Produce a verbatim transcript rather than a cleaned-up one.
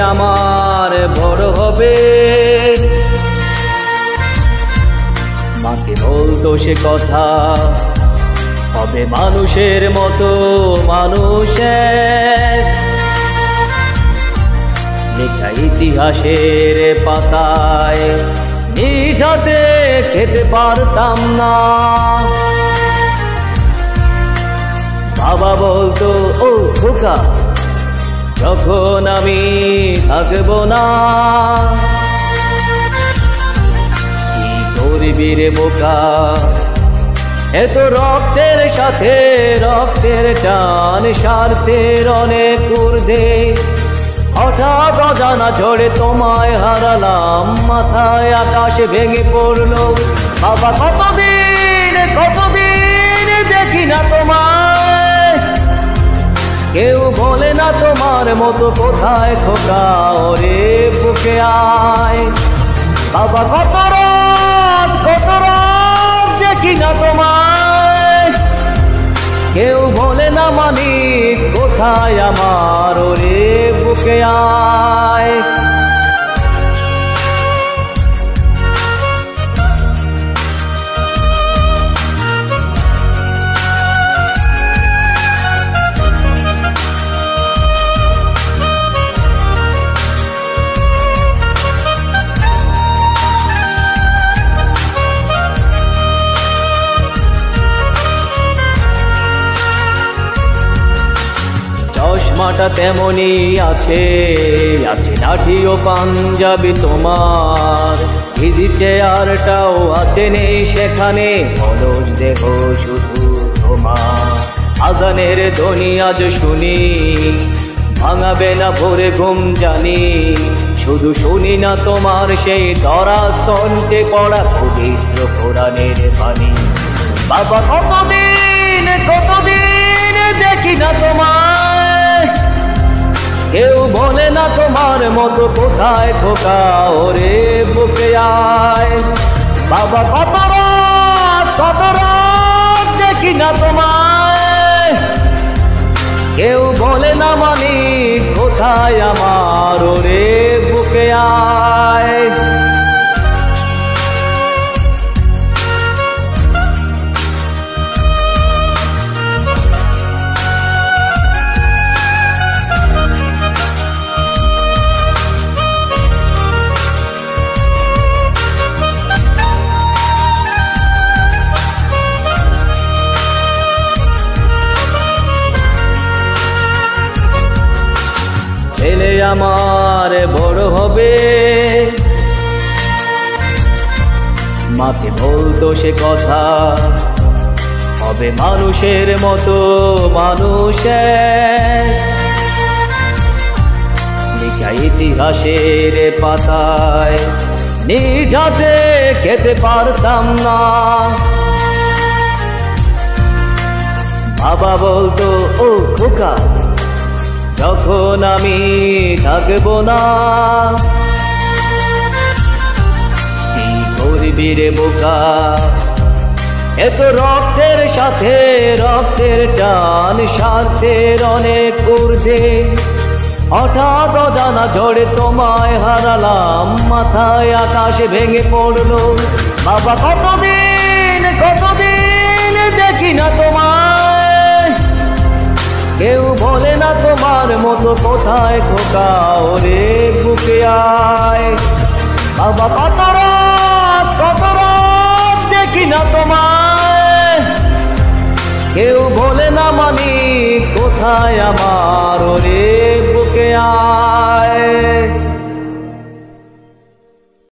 আমার বড় হবে। মাকে বলতো সে কথা, হবে মানুষের মতো মানুষের, লেখা ইতিহাসের পাতায় নিজ হাতে খেতে পারতাম না। বাবা বলতো, ও খোকা, যখন আমি থাকবো না, কি করবি রে বোকা, এত রক্তের সাথে রক্তের টান, স্বার্থের অনেক ঊর্ধ্বে হঠাৎ অজানা ঝড়ে তোমায় হারালাম, মাথায় আকাশ ভেঙে পড়লো। বাবা কতদিন কতদিন দেখি না তোমায়, কেউ বলে না তোমার মতো কোথায় খোকা, ওরে বুকে আয়। বাবা কত রাত কত রাত দেখি না তোমায়, কেউ বলে না মানিক কোথায় আমার, ওরে বুকে আয়। চশমাটা তেমনি আছে, আছে লাঠি ও পাঞ্জাবি তোমার, ইজি চেয়ারটাও আছে নেই সেখানে, অলস দেহ শুধু তোমার। আজানের ধ্বনি আজ শুনি, ভাঙাবে না ভোরে ঘুম জানি, শুধু শুনি না তোমার সেই ধরা কণ্ঠে পড়া পবিত্র কোরআনের বাণী। বাবা কতদিন কতদিন দেখি না তোমায়, কেউ বলে না তোমার মতো কোথায় খোকা, ওরে বুকে আয়। বাবা কত রাত কত রাত দেখি না তোমায়, কেউ বলে না মানিক কোথায় আমার, ওরে বুকে আয়। ছেলে আমার বড় হবে, মাকে বলতো সে কথা, হবে মানুষের মতো মানুষের, লেখা ইতিহাসের পাতায় নিজ হাতে খেতে পারতাম না। বাবা বলতো, ও খোকা, যখন আমি থাকবো না, কি করবি রে বোকা, এত রক্তের সাথে রক্তের টান, স্বার্থের অনেক ঊর্ধ্বে হঠাৎ অজানা ঝড়ে তোমায় হারালাম, মাথায় আকাশ ভেঙে পড়লো। বাবা কতদিন কতদিন দেখি না তোমায়, কেউ বলে না তোমার মতো কোথায় খোকা, ওরে বুকে আয়। বাবা কত রাত কত রাত দেখি না তোমায়, কেউ বলে না মানিক কোথায় আমার, ওরে বুকে আয়।